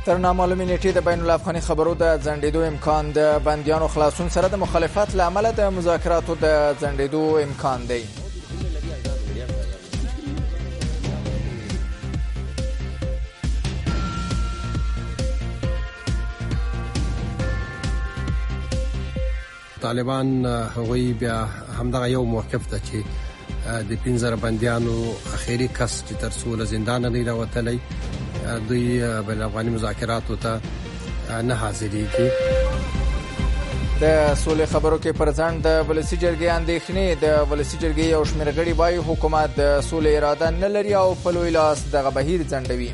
تر نامعلومې نیټې د بین الافغاني خبرو د ځنډېدو امکان د بندیانو خلاصون سره د مخالفت له امله د مذاکراتو د ځنډېدو امکان دی. طالبان هغوی بیا همدغه یو موقف ده چې د 15 بندیانو اخیری کس چې تر څو له زندان نه راوتلی دوی بین افغاني مذاکراتو ته نه حاضرېږي. د سولې خبرو کې پر ځنډ د ولسي جرګې اندېښنې. د ولسي جرګې یو شمېر غړي وایي حکومت د سولې اراده نه لري او په لوی لاس دغه بهیر ځنډوي.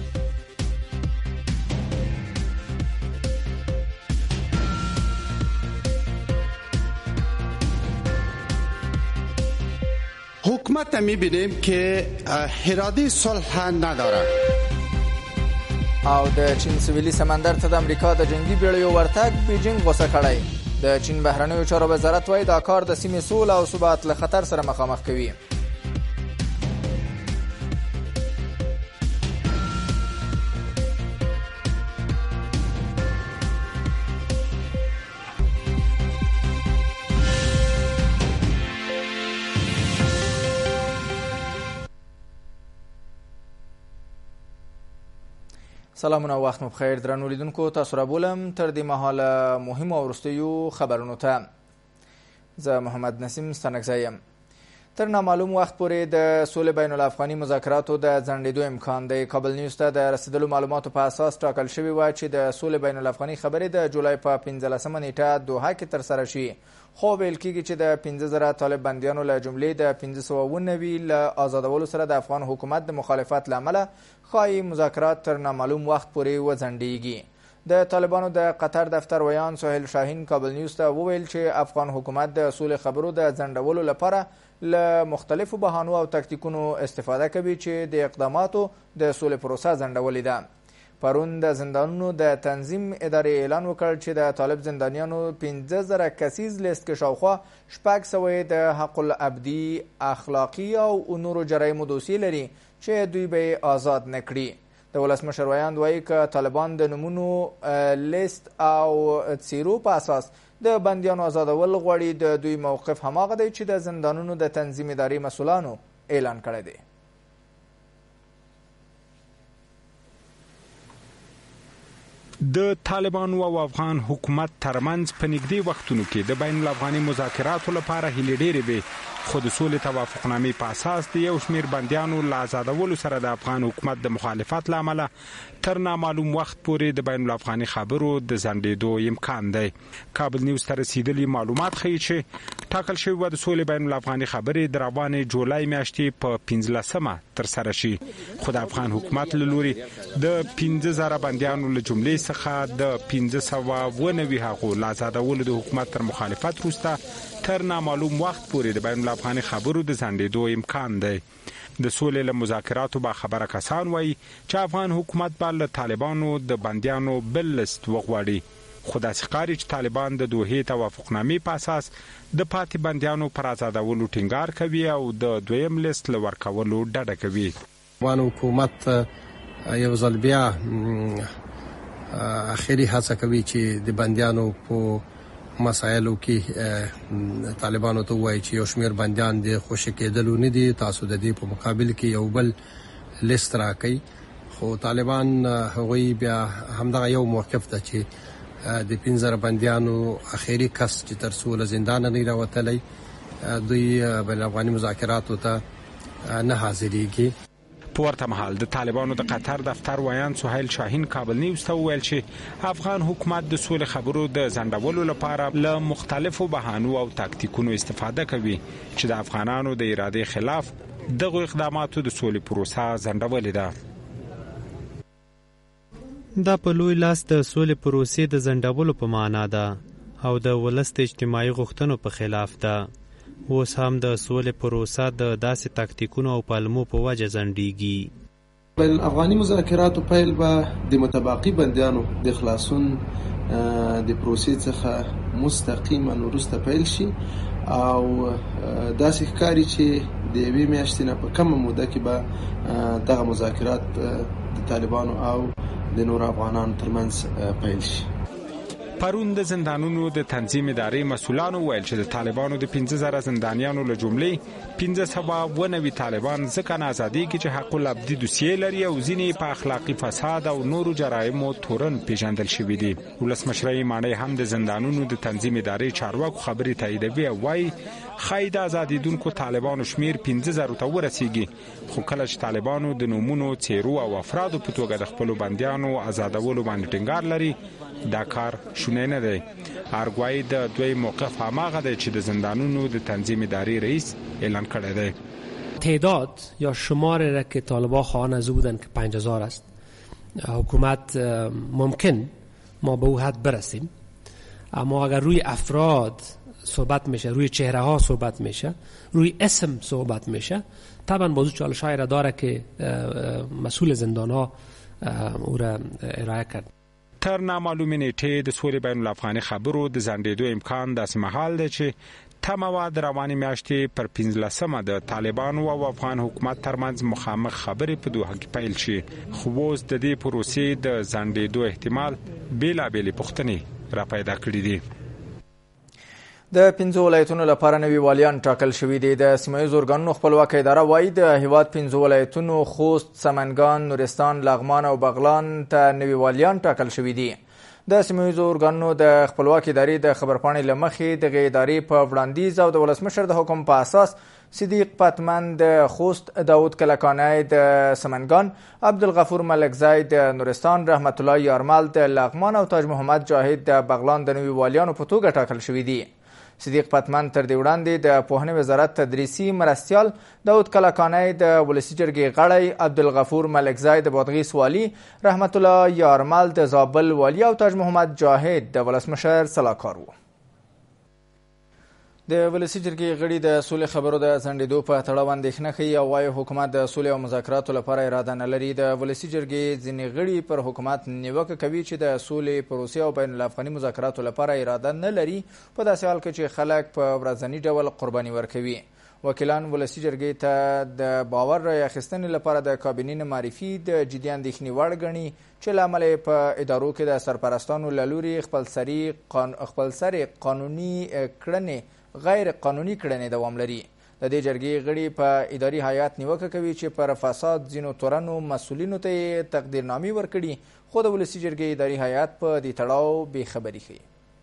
حکومت می‌بینیم که اراده صلح نداره. او د چین سویلي سمندر ته د امریکا د جنگي بیړیو ورتګ بیجینګ غوسه کړی. د چین بهرنیو چارو وزارت وایي دا کار د سیمې سوله او ثبات له خطر سره مخامخ کوي. سلامونه او وخت مو بخیر درنو لیدونکو، تاسو را بولم تر دې مهاله مهمو او وروستیو خبرونو ته. زه محمد نسیم ستانکزی یم. تر نامعلوم وخت پورې د سولې بین الافغاني مذاکراتو د ځنډېدو امکان دی. کابل نیوز ته د رسیدلو معلوماتو په اساس ټاکل شوي وه چې د سولې بین الافغاني خبرې د جولای په 15 نیټه دوحه کې ترسره شي. خو ویل کېږي چې د 15,000 طالب بندیانو له جملې د 1590 له آزادولو سره د افغان حکومت د مخالفت له امله ښایي مذاکرات تر نامعلوم وخت پورې وځنډېږي. د طالبانو د قطر دفتر ویان سهیل شاهین کابل نیوز ته وویل چې افغان حکومت د سولې خبرو د ځنډولو لپاره له مختلفو بهانو او تکتیکونو استفاده کوي چې د اقداماتو د سولې پروسه ځنډولې ده. پرون د زندانونو د تنظیم ادارې اعلان وکړ چې د طالب زندانیانو 15,000 کسیز لیست کې شاوخوا 600 د حق الابدي اخلاقي او نورو جرایمو دوسیې لري چې دوی به آزاد نه کړي. د ولسمشر ویاند وایي که طالبان د نومونو لیست او څیرو په اساس د بندیانو آزادول غواړي، د دوی موقف هماغه دی چې د زندانونو د تنظیم ادارې مسؤلانو اعلان کړی دی. د طالبانو او افغان حکومت ترمنځ په نږدې وختونو کې د بین الافغاني مذاکراتو لپاره هیلې ډېرې وې، خو د سولې توافقنامې په اساس د یو شمېر بندیانو له آزادولو سره د افغان حکومت د مخالفت له امله تر نامعلوم وخت پورې د بین الافغاني خبرو د ځنډېدو امکان دی. کابل نیوز ته رسیدلي معلومات ښیي چې ټاکل شوي وه د سولې بین الافغاني خبرې د روانې جولای میاشتې په 15 ترسره شي، خو د افغان حکومت له لوري د 15,000 بندیانو له جملې څخه د 1590 هغو له آزادولو د حکومت تر مخالفت وروسته تر نامعلوم وخت پورې د بین الافغاني خبرو د ځنډېدو امکان دی. د سولې له مذاکراتو با خبره کسان وایي چې افغان حکومت به له طالبانو د بندیانو بل لیست وغواړي، خو داسې ښکاري چې طالبان د دوحې توافقنامې په اساس د پاتې بندیانو پر آزادولو ټینګار کوي او د دویم لیست له ورکولو ډډه کوي. افغان حکومت یو ځل بیا اخیری هڅه کوي چې د بندیانو په مسایلو کې طالبانو ته وایي چې یو شمېر بندیان د خوشي کېدلو نه دي، تاسو د دې په مقابل کې یو بل لیست راکړئ. خو طالبان هغوی بیا همدغه یو موقف ده چې د 15 بندیانو اخیری کس چې تر څو له زندان نه راوتلی دوی بین افغاني مذاکراتو ته نه حاضرېږي. په ورته مهال د طالبانو د قطر دفتر ویان سهیل شاهین کابل نیوز ته وویل چې افغان حکومت د سولې خبرو د ځنډولو لپاره له مختلفو بهانو او تاکتیکونو استفاده کوي چې د افغانانو د ارادې خلاف دغه اقداماتو د سولې پروسه ځنډولې ده. دا په لوی لاس د سولې پروسې د ځنډولو په معنا ده او د ولس د اجتماعي غوښتنو په خلاف ده. اوس هم د سولې پروسه د داسې تاکتیکونو او پالمو په وجه ځنډېږي. بین الافغاني مذاکراتو پیل به د متباقي بندیانو د خلاصون د پروسې څخه مستقیما وروسته پیل شي او داسې ښکاري چې د یوې میاشتې نه په کمه موده کې به دغه مذاکرات د طالبانو او د نور افغانانو ترمنځ پیل شي. پرون د زندانونو د تنظیم ادارې مسؤلانو ویل چې د طالبانو د 15000 زندانیانو له جملې 1590 طالبان ځکه نه ازادېږي چې حق الابدي دوسیې لري او ځینې په اخلاقي فساد او نورو جرایمو تورن پیژندل شوي دي. ولسمشر ماڼۍ هم د زندانونو د تنظیم ادارې چارواکو خبرې تاییدوي او وایي ښایي د ازادېدونکو طالبانو شمیر 15000 ته ورسیږي، خو کله چې طالبانو د نومونو، څیرو او افرادو په توګه د خپلو بندیانو آزادولو باندې ټینګار لري، دا کار شونی نه دی. ارګوایي د دوی موقف هماغه دی چې د زندانونو د تنظیم ادارې رئیس اعلان کړی دی. تعداد یا شماری را که طالبان خواهان از او بودن که 5000 است، حکومت ممکن ما به او حد برسیم، اما اگر روی افراد صحبت میشه، روی چهره ها صحبت میشه، روی اسم صحبت میشه، طبعا موضوع چالش های را داره که مسئول زندان ها او را ارائه کرد. تر نامعلومې نیټې د سولې بین الافغاني خبرو د ځنډېدو امکان داسې مهال دی چې تمه وه د روانې میاشتې پر 15مه د طالبانو او افغان حکومت ترمنځ مخامخ خبرې په دوحه کې پیل شي، خو اوس د دې پروسې د ځنډېدو احتمال بېلابېلې پوښتنې را پیدا کړي دي. د 5 ولایتونو لپاره نوي والیان ټاکل شوي دي. د سیمه‌ییزو ارګانونو خپلواکه اداره وایي د هیواد 5 ولایتونو خوست، سمنګان، نورستان، لغمان او بغلان ته نوي والیان ټاکل شوي دي. د سیمه‌ییزو ارګانونو د خپلواکې ادارې د خبرپاڼې له مخې دغې ادارې په وړاندیز او د ولسمشر د حکم په اساس صدیق پتمن د خوست، داود کلکانی د سمنګان، عبدالغفور ملکزی د نورستان، رحمت الله یارمل د لغمان او تاج محمد جاهد د بغلان د نوي والیانو په توګه ټاکل شوي دي. صدیق پتمن تر دې وړاندې د پوهنې وزارت تدریسي مرستیال، داود کلکانی د ولسي جرګې غړی، عبدالغفور ملکزی د بادغیس والي، رحمت الله یارمل د زابل والي او تاج محمد جاهد د ولسمشر سلاکار وو. د ولسي جرګې غړي د سولې خبرو د ځنډېدو په تړاو اندېښنه ښیي او وایي حکومت د سولې او مذاکراتو لپاره اراده نه لري. د ولسي جرګې ځینې غړي پر حکومت نیوکه کوي چې د سولې پروسې او بین الافغاني مذاکراتو لپاره اراده نه لري، په داسې حال کې چې خلک په ورځني ډول قرباني ورکوي. وکیلان ولسي جرګې ته د باور رای اخیستنې لپاره د کابینې معرفي د جدي اندېښنې وړ ګڼي چې له امله په ادارو کې د سرپرستانو له لوري خپلسري قانوني کړنې غیر قانوني کړنې دوام لري. د دې جرګې غړي په اداري هیئت نیوکه کوي چې پر فساد ځینو تورنو مسؤلینو ته یې تقدیرنامې ورکړي، خو د ولسي جرګې اداري هیئت په دې تړاو بېخبري ښیي.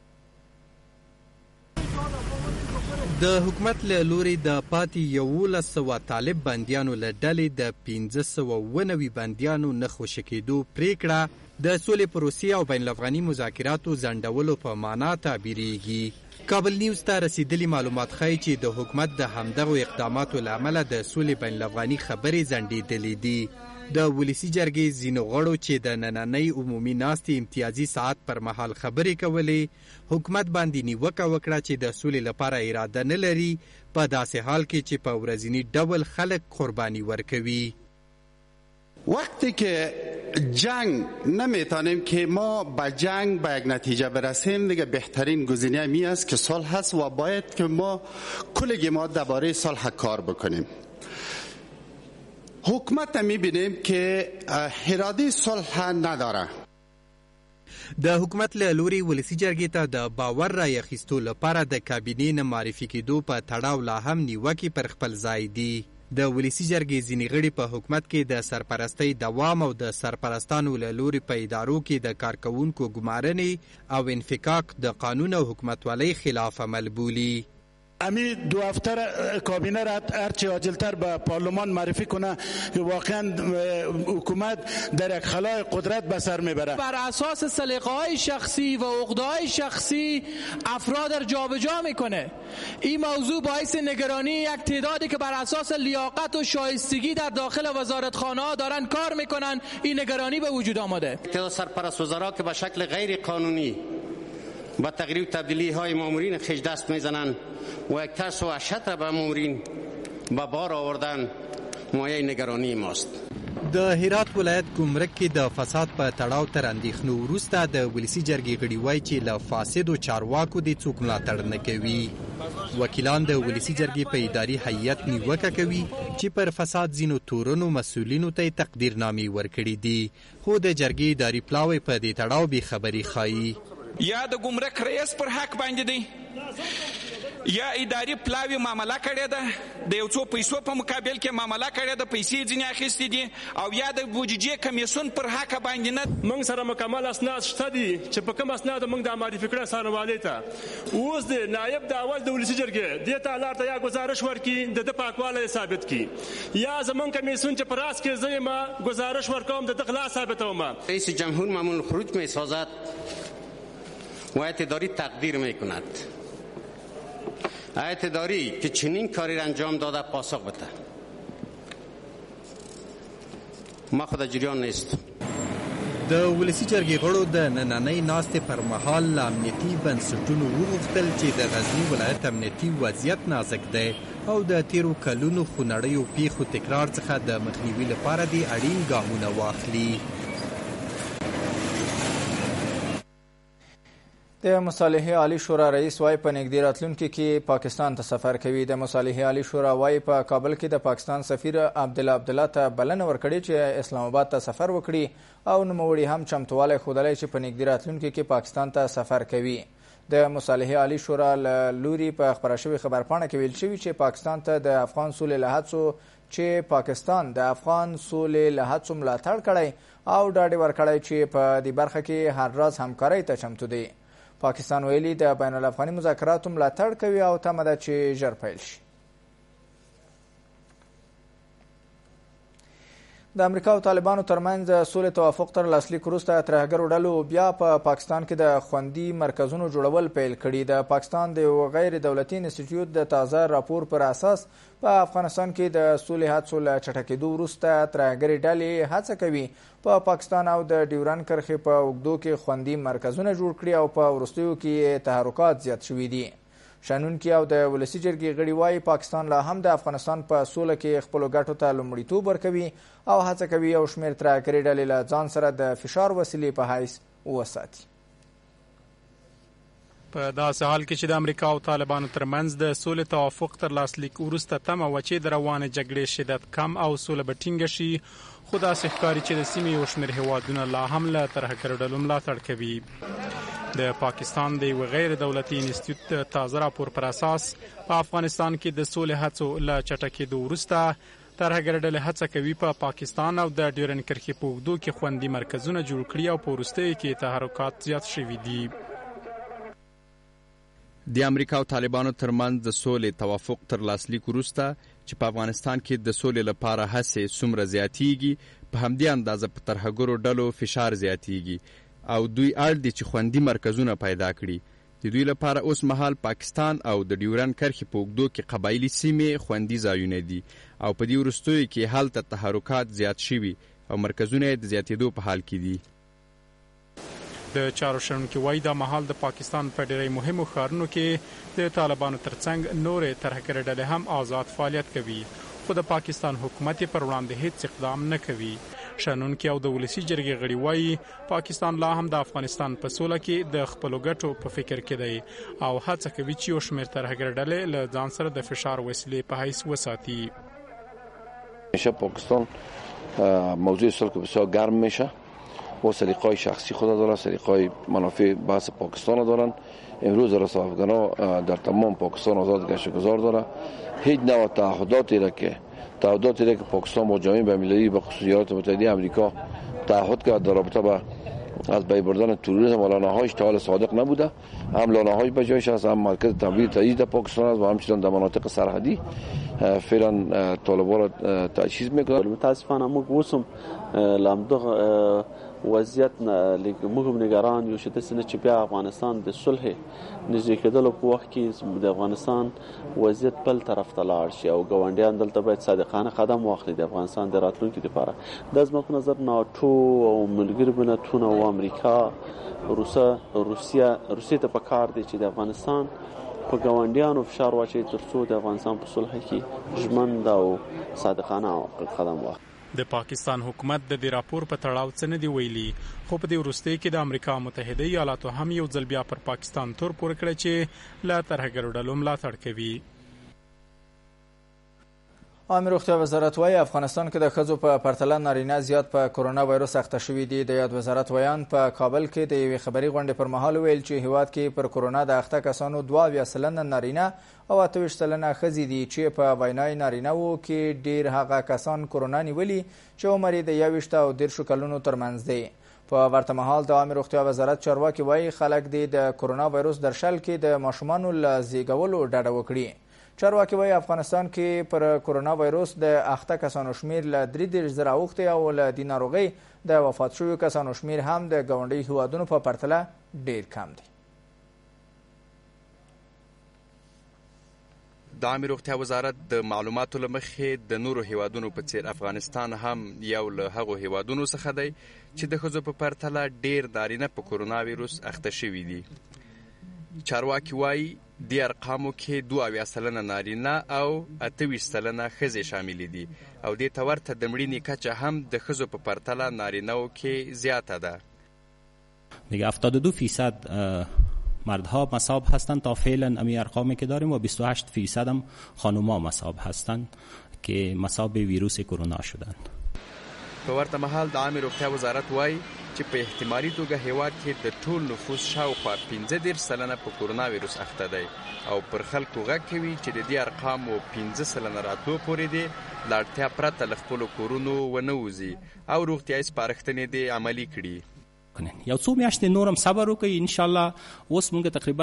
د حکومت له لوري د پاتې 1100 طالب بندیانو له ډلې د 1590 بندیانو نه خوشي کېدو پریکړه د سولې پروسې او بین الافغاني مذاکراتو ځنډولو په معنا تعبیریږي. کابل نیوز ته رسیدلي معلومات ښایي چې د حکومت د همدغو اقداماتو له امله د سولې بین الافغاني خبرې ځنډېدلې دي. د ولسي جرګې ځینو غړو چې د نننۍ عمومي ناستې امتیازي ساعت پر مهال خبرې کولې، حکومت باندې نیوکه وکړه چې د سولې لپاره اراده نه لري، په داسې حال کې چې په ورځني ډول خلک قربانی ورکوي. وقتی که جنگ نمیتونیم که ما به جنگ به یک نتیجه برسیم، دیگه بهترین گزینه می است که صلح هست و باید که ما کلگی ما درباره صلح کار بکنیم. حکومت میبینیم که اراده صلح نداره. د حکومت له لوري ولسي جرګې ته د باور رای اخیستو لپاره د کابینې نه معرفي کېدو په تړاو لا هم نیوکې پر خپل ځای دي. د ولسي جرګې ځینې غړي په حکومت کې د سرپرستۍ دوام او د سرپرستانو له لوري په ادارو کې د کارکوونکو ګمارنې او انفکاک د قانون او حکومتولۍ خلاف عمل بولي. امی 2 هفته کابینه را هرچی عاجلتر به پارلمان معرفی کنه که واقعا حکومت در یک خلای قدرت به سر میبره. بر اساس سلیقه های شخصی و عقده های شخصی افراد را جابجا میکنه. این موضوع باعث نگرانی یک تعدادی که بر اساس لیاقت و شایستگی در داخل وزارتخانه ها دارن کار میکنن، این نگرانی به وجود آمده. تعداد سرپرست وزرا که به شکل غیر قانونی با تغییر و تبدیلی های مامورین خیش دست میزنند و یک ترس و وحشت را به مامورین به بار آوردن مایه نگرانی ماست. د هرات ولایت ګمرک کې د فساد په تړاو تر اندېښنو وروسته د ولسي جرګې غړي وایي چې له فاسدو چارواکو دې څوک ملاتړ نه کوي. وکیلان د ولسي جرګې په اداري هیئت نیوکه کوي چې پر فساد ځینو تورنو مسؤلینو ته تقدیرنامې ورکړي دي، خو د جرګې اداري پلاوی په دې تړاو بې خبري ښایي. یا د ګمرک رئیس پر حق باندې دی، یا اداري پلاوی معامله کړې ده، د یو څو پیسو په مقابل کې معامله کړې ده، پیسې ځینې اخیستې دي، او یا د بودیجې کمیسیون پر حق باندې نه. موږ سره مکمل اسناد شته دي چې په کوم اسناد موږ د معرفي کړه سانوالي ته اوس د نائب د اول د ولسي جرګې دې ته لار ته یا گزارش ورکړي د پاکواله ثابت کړي، یا زمون کمیسیون چې پر راس کې زما گزارش ورکوم د اخلاص ثابتوم. رئیس جمهور معمول خروج می‌سازد و اعتداری تقدیر می‌کند. اعتداری که چنین کاری را انجام داده پاسخ بده. ما خود جریان نیست. د ولسي جرګې غړو د نننۍ ناستې پر مهال له امنیتي بنسټونو وغوښتل چې د غزني ولایت امنیتي وضعیت نازک دی او د تیرو کلونو خونړیو پیښو تکرار څخه د مخنیوي لپاره د اړین ګامونه واخلي. د مصالحې عالی شورا رئیس وايي په نږدې راتلونکي کې پاکستان ته سفر کوي. د مصالحې عالی شورا وايي په کابل کې د پاکستان سفیر عبدالله ته بلنه ورکړې چې اسلام آباد ته سفر وکړي او نوموړي هم چمتوالی ښودلی چې په نږدې راتلونکي کې پاکستان ته سفر کوي. د مصالحې عالی شورا له لوري په خپره شوې خبرپاڼه کې ویل شوي چې پاکستان ته د افغان سولې له هڅو چې پاکستان د افغان سولې له هڅو ملاتړ کړی او ډاډ ورکړی چې په دې برخه کې هر راز همکارۍ ته چمتو دی. پاکستان ویلي د بین الافغاني مذاکراتو ملاتړ کوي او تمه ده چې ژر پیل شي. د امریکا او طالبانو ترمنځ سولې توافق تر لاسلیک وروسته ترهګرو ډلو بیا په پاکستان کې د خوندي مرکزونو جوړول پیل کړي. د پاکستان د یو غیر دولتي انسټیټیوټ د تازه راپور پر اساس په افغانستان کې د سولې هڅو له چټکېدو وروسته ترهګرې ډلې هڅه کوي په پاکستان او د ډیورن کرښې په اوږدو کې خوندي مرکزونه جوړ کړي او په وروستیو کې تحرکات زیات شوي دي. شنونکي او د ولسي جرګې غړي وایي پاکستان لا هم د افغانستان په سوله کې خپلو ګټو ته لومړیتوب ورکوي او هڅه کوي یو شمېر ترهګرې ډلې له ځان سره د فشار وسیلې په حیث وساتي. په داسې حال کې چې د امریکا او طالبانو ترمنځ د سولې توافق تر لاسلیک وروسته تمه وه چې د روانې جګړې شدت کم او سوله به ټینګه شي، خو داسې ښکاري چې د سیمې یو شمېر هیوادونه لا هم له ترهګرو ډلو ملاتړ کوي. د پاکستان د یو غیر دولتي انسټیټیوټ تازه راپور پر اساس په افغانستان کې د سولې هڅو له چټکېدو وروسته ترهګر ډلې هڅه کوي په پاکستان او د ډیورن کرښې په اوږدو کې خوندي مرکزونه جوړ کړي او په وروستیو کې تحرکات زیات شوي دي. د امریکا او طالبانو ترمنځ د سولې توافق تر لاسلیک وروسته چې په افغانستان کې د سولې لپاره هڅې څومره زیاتیږي، په همدې اندازه په ترهګرو ډلو فشار زیاتیږي او دوی اړ دي چې خوندي مرکزونه پیدا کړي. د دوی لپاره اوس مهال پاکستان او د ډیورن کرښې په اوږدو کې قبایلي سیمې خوندي ځایونه دي او په دې وروستیو کې هلته تحرکات زیات شوي او مرکزونه د زیاتېدو په حال کې دي. د چارو شنونکي وایي دا مهال د پاکستان په ډېری مهمو ښارونو کې د طالبانو ترڅنګ نورې ترهګرې ډلې هم آزاد فعالیت کوي، خو د پاکستان حکومت پر وړاندې هیڅ اقدام نه کوي. شنونکي او د ولسي جرګې غړي وایي پاکستان لا هم د افغانستان په سوله کې د خپلو ګټو په فکر کې دی او هڅه کوي چې یو شمېر ترهګر ډلې له ځان سره د فشار وسیلې په حیث وساتي. میشه پاکستان موضوع صلح بسیار گرم میشه و سلیقه‌های شخصی خود دارن، سلیقه‌های منافع بحث پاکستان دارن. امروز رسا افغان‌ها در تمام پاکستان آزاد گشت و گذار دارن. هیچ نوع تعهداتی را که پاکستان با جامعه بین‌المللی به خصوص ایالات متحده آمریکا تعهد کرد در رابطه با از بین بردن تروریسم و لانه‌هایش تا حال صادق نبوده. هم لانه‌هاش به جایش است، هم مرکز تمویل تجهیز پاکستان است و همچنین در مناطق سرحدی فعلا طالبان را تجهیز می‌کنند. متاسفانه موږ اوسم لامدغه وضعیت موږ نگران یو چې داسې نه چې بیا افغانستان د صلح نږدې کېدلو په وخت کې د افغانستان وضعیت بل طرف ته لاړ شي او ګاونډیان دلته باید صادقانه قدم واخلي د افغانستان د راتلونکي لپاره. دا زما په نظر ناټو او ملګري ملتونه او امریکا روسیې ته پکار دی چې د افغانستان په ګاونډیانو فشار واچوي ترڅو د افغانستان په صلح کې ژمن او صادقانه قدم واخلي. د پاکستان حکومت د دې راپور په تړاو څه نه دی ویلي، خو په دې وروستۍ کې د امریکا متحده ایالاتو هم یو ځل بیا پر پاکستان تور پورې کړی چې له ترهګرو ډلو ملاتړ کوي. عامه روغتیا وزارت وايي افغانستان کې د ښځو په پرتله نارینه زیات په کرونا وایرس اخته شوي دي. د یاد وزارت ویان په کابل کې د یوې خبري غونډې پر مهال ویل چې هیواد کې پر کرونا د اخته کسانو 22% نارینه او 28% ښځې دي چې په وینای نارینه وو کې ډیر هغه کسان کرونا نیولي چې عمر یې د 21 او 30 کلونو ترمنځ دی. په ورته مهال د عامه روغتیا وزارت چارواکي وايي خلک د کرونا وایرس درشل کې د ماشومانو له زیږولو ډډه وکړي. چارواکي وايي افغانستان کې پر کرونا وایرس د اخته کسانو شمیر له 3,000 اوښتې او له دې ناروغۍ د وفات شویو کسانو شمیر هم د ګاونډي هیوادونو په پرتله ډیر کم دی. د عامه روغتیا وزارت د معلوماتو له مخې د نورو هیوادونو په څیر افغانستان هم یو له هغو هیوادونو څخه دی چې د ښځو په پرتله ډیر نارینه په کرونا وایرس اخته شوي دي. چارواکي وايي د ارقامو کې 22% نارینه او 28% ښځې شامل دي او دې ته ورته د مړینې کچه هم د ښځو په پرتله نارینه‌و کې زیاته ده. دیگه 72% مردها مصاب هستند تا فعلا امی ارقامی که داریم و 28% هم خانوما مصاب هستند که مصاب ویروس کرونا شدند. په ورته مهال د عامه روغتیا وزارت وايي چې په احتمالي توګه هیواد کې د ټول نفوس شاوخوا 15% په کرونا وایرس اخته دی او پر خلکو غږ کوي چې د دې ارقامو 15% راتلو پورې دی له اړتیا پرته له خپلو کورونو ونه وځي او روغتیایي سپارښتنې دې عملي کړي. یو څو میاشتې نورم صبر وکړئ، انشاءالله اوس موږ تقریبا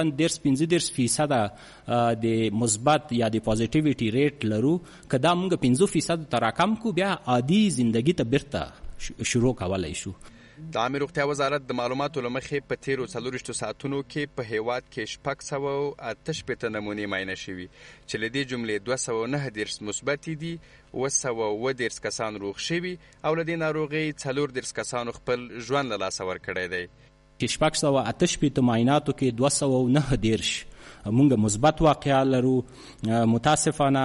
15% د مثبت یا د پازیټیویټي ریټ لرو. که دا موږ 15% ته راکم کو بیا عادي زندگی ته بیرته شروع کولی شو. د عامه روغتیا وزارت د معلوماتو له مخې په تیرو 24 ساعتونو کې په هیواد کې 608 نمونې معاینه شوي چې له دې جملې 209 مثبت دي، 210 کسان روغ شوي او له دې ناروغۍ 14 کسانو خپل ژوند له لاسه ورکړی دی. چې 608 معایناتو کې 209 مونږ مثبت واقعا لرو. متاسفانه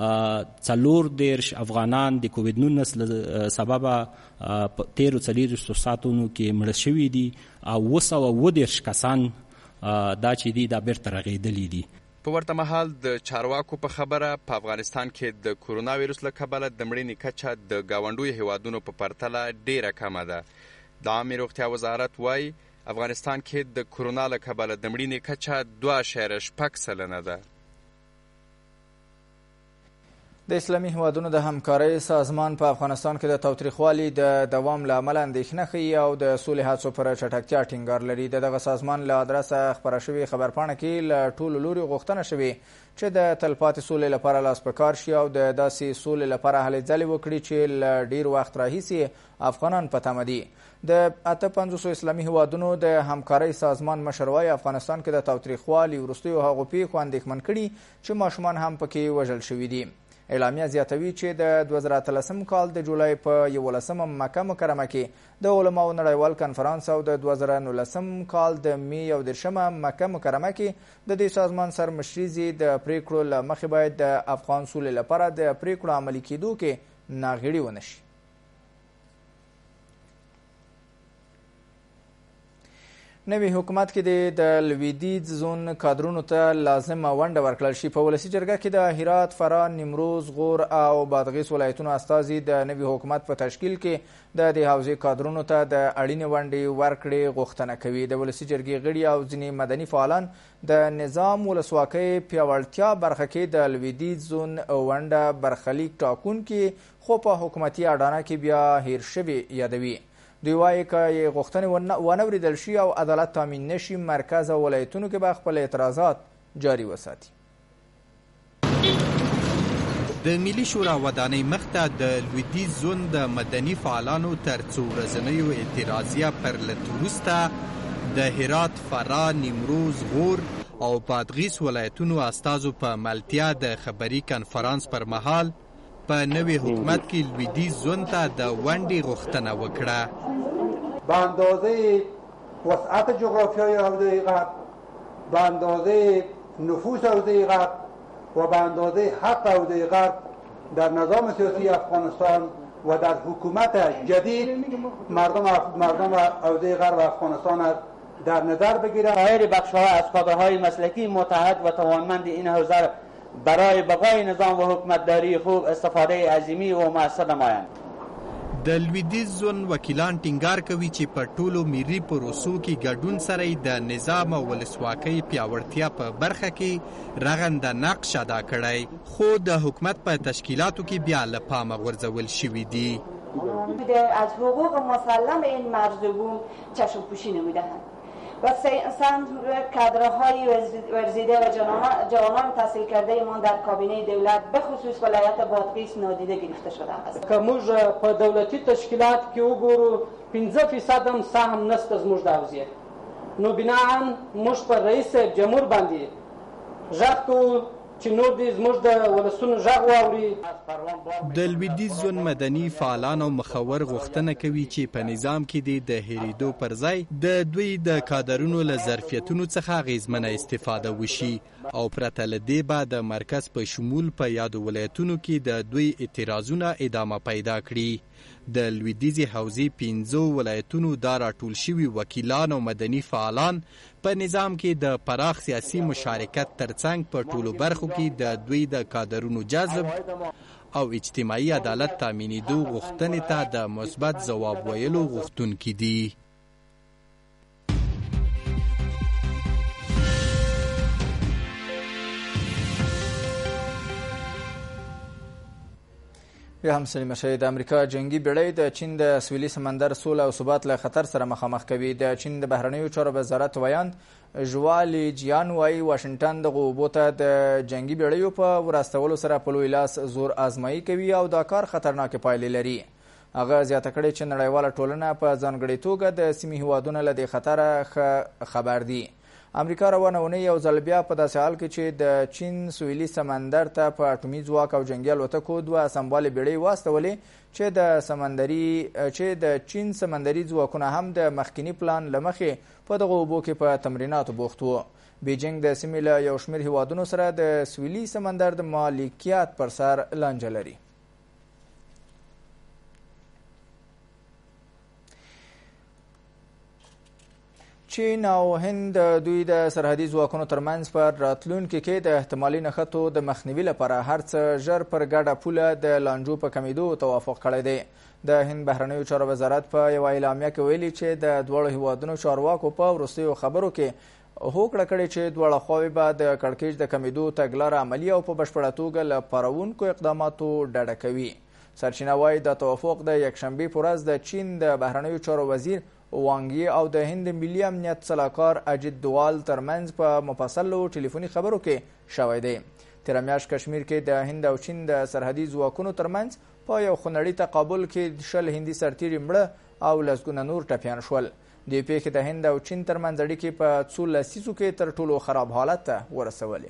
14 افغانان د کووید 19 سبب تیرو 4 ساعتونو کې مړه شوي دي او 210 کسان دا چې دي دا بیرته رغېدلي دي. په ورته مهال د چارواکو په خبره په افغانستان کې د کرونا وایرس له کبله د مړینې کچه د ګاونډیو هیوادونو په پرتله ډیره کمه ده. د عامه روغتیا وزارت وايي افغانستان کې د کرونا له کبله د مړینې کچه 2.6% ده. د اسلامي هیوادونو د همکارۍ سازمان په افغانستان کې د تاوتریخوالي د دوام له امله اندېښنه ښیي او د سولې هڅو پر چټکتیا ټینګار لري. دغه سازمان له ادرسه خپره شوې خبرپاڼه کې له ټولو لوري غوښتنه شوې چې د تلپاتې سولې لپاره لاس په کار شي او د داسې سولې لپاره هلې ځلې وکړي چې له ډیر وخت راهیسې افغانان په تمه دي. د 58 اسلامي هیوادونو د همکارۍ سازمان مشر وايي افغانستان کې د تاوتریخوالي وروستیو هغو پیښو اندېښمن کړي چې ماشومان هم پکې وژل شوي دي. اعلامیه زیاتوي چې د 2013 کال د جولای په 11 مکه مکرمه کې د علماو نړیوال کنفرانس او د 2019 کال د می 11 مکه مکرمه کې د دې سازمان سرمشري د پریکړو له مخې باید د افغان سولې لپاره د پریکړو عملي کېدو کې ناغېړي ونه شي. نوی حکومت کې د لویدیځ زون کادرونو ته لازمه ونډه ورکړل شي. په ولسي جرګه کې د هرات، فراه، نیمروز، غور او بادغیس ولایتونو استازي د نوي حکومت په تشکیل کې د دې حوزې کادرونو ته د اړینې ونډې ورکړې غوښتنه کوي. د ولسي جرګې غړي او ځینې مدني فعالان د نظام ولسواکۍ پیاوړتیا برخه کې د لویدیځ زون ونډه برخلیک ټاکونکي خو په حکومتي اډانه کې بیا هیر شوي یادوي. دوی وایي که یې غوښتنې ونه اورېدل شي او عدالت تامین نشي مرکز او ولایتونو کې به خپل اعتراضات جاري وساتي. د ملي شورا ودانۍ مخته د لویدیځ زون د مدني فعالانو تر څو ورځنیو اعتراضیه پر لټ وروسته د هرات، فراه، نیمروز، غور او بادغیس ولایتونو استازو په ملتیا د خبري کنفرانس پر مهال په نوي حکومت کې لویدیځ زون ته د ونډې غوښتنه وکړه. به اندازه وسعت جغرافیای حوزه غرب، به اندازه نفوس حوزه غرب و به اندازه حق حوزه غرب در نظام سیاسی افغانستان و در حکومت جدید مردم حوزه غرب افغانستان در نظر بگیرد. سایر بخش‌ها از کادرهای مسلکی متحد و توانمند این حوزه برای بقای نظام و حکومتداری خوب استفاده عظیمی و مؤثر نمایند. د لویدیځ زون وکیلان ټینګار کوي چې په ټولو ملي پروسو کې ګډون سره د نظام او ولسواکۍ پیاوړتیا په برخه کې رغنده نقش ادا کړی، خو د حکومت په تشکیلاتو کې بیا له پامه غورځول شوي دي. از حقوق مسلم این مرزبون چشم پوشی نمیدهند و کادرهای ورزیده و جوانان تحصیل کرده ما در کابینه دولت به خصوص ولایت بادغیس نادیده گرفته شده است. که موږ په دولتي تشکیلات کې وګورو 15% هم سهم نشته زموږ د حوزې، نو بناً موږ پر رئیس جمهور باندې غږ کوو چې نور دې زموږ د ولسونو غږ واوري. د لویدیځ زون مدني فعالان او مخور غوښتنه کوي چې په نظام کې د هېرېدو پر ځای د دوی د کادرونو له ظرفیتونو څخه اغېزمنه استفاده وشي او پرته له دې به د مرکز په شمول په یادو ولایتونو کې د دوی اعتراضونه ادامه پیدا کړي. د لویدیځې حوزې 15 ولایتونو دا راټول شوي وکیلان او مدني فعالان په نظام کې د پراخ سیاسي مشارکت ترڅنګ په ټولو برخو کې د دوی د کادرونو جذب او اجتماعي عدالت تامینېدو غوښتنې ته د مثبت ځواب ویلو غوښتونکي دي. بیا هم سلیمه شهید. امریکا جنگي بیړۍ د چین د سویلي سمندر سوله او ثبات له خطر سره مخامخ کوي. د چین د بهرنیو چارو وزارت ویاند ژوا لیجیان وایي واشنګټن دغه اوبو ته د جنگي بیړیو په وراستولو سره په لوی لاس زور آزمایي کوي او دا کار خطرناکې پایلې لري. هغه زیاته کړې چې نړیواله ټولنه په ځانګړې توګه د سیمې هیوادونه له دې خطره خبر دي. امریکا روانه اونۍ یو ځل بیا په داسې حال کې چې د چین سویلي سمندر ته په اټومي ځواک او جنګي الوتکو 2 سمبالې بیړۍ واستولې چې د چین سمندري ځواکونه هم د مخکینی پلان له مخې په دغه اوبو کې په تمریناتو بوخت وو. بیجینګ د سیمې له یو شمېر هیوادونو سره د سویلي سمندر د مالکیت پر سر لانجه لري. چین او هند دوی د سرحدي ځواکونو ترمنځ پر راتلونکي کې د احتمالي نښتو د مخنیوي لپاره هر څه ژر پر ګډه پوله د لانجو په کمیدو توافق کړی دی. د هند بهرنیو چارو وزارت په یوه اعلامیه کې ویلي چې د دواړو هیوادونو چارواکو په وروستیو خبرو کې هوکړه کړې چې دواړه خواوې به د کړکېچ د کمیدو تګلاره عملي او په بشپړه توګه له پارونکو اقداماتو ډډه کوي. سرچینه وایي د توافق د یکشنبې په ورځ د چین د بهرنیو چارو وزیر وانګي او د هند ملي امنیت سلاکار اجیت دوال ترمنځ په مفصلو ټلیفوني خبرو کې شوی دی. تېره میاشت کشمیر کې د هند او چین د سرحدي ځواکونو ترمنځ په یو خونړي تقابل کې 20 هندي سرتیري مړه او لسګونه نور ټپیان شول. دې پیښې د هند او چین ترمنځ اړیکې په څو لسیزو کې تر ټولو خراب حالت ته ورسولې.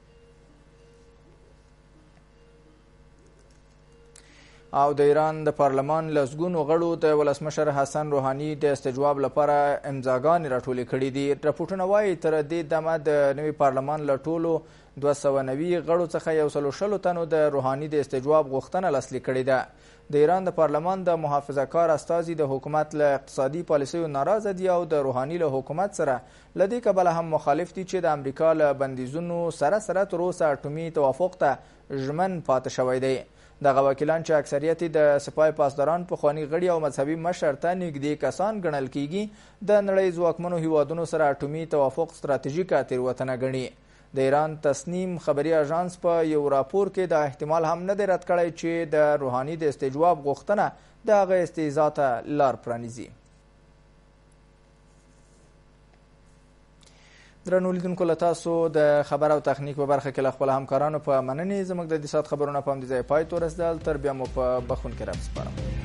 او د ایران د پارلمان لسګونو غړو د ولسمشر حسن روحاني د استجواب لپاره امضاګانې راټولې کړي دي. رپورټونه وایي تر دې دمه د نوي پارلمان له ټولو 290 غړو څخه 160 تنو د روحاني د استجواب غوښتنه لاسلیک کړې ده. د ایران د پارلمان د محافظه کار استازي د حکومت له اقتصادي پالیسیو ناراضه دي او د روحاني له حکومت سره له دې کبله هم مخالف دي چې د امریکا له بندیزونو سره تر اوسه اټومي توافق ته ژمن پاتې شوی دی. دغه وکیلان چې اکثریت د سپاه پاسداران پخواني غړي او مذهبي مشر ته نږدې کسان ګڼل کیږي د نړۍ ځواکمنو هیوادونو سره اټومي توافق ستراتیژیکه تېروتنه ګڼي. د ایران تصنیم خبري اژانس په یو راپور کې دا احتمال هم نه دی رد کړی چې د روحاني د استجواب غوښتنه د هغه استهزا ته لار پرانیزي. درنو لیدونکو له تاسو د خبر او تخنیک په برخه کې له خپل همکارانو په مننې زموږ د دې ساعت خبرونه په همدې ځای پای ته ورسېدل. تر بیا مو په بخښونکي راسپارم.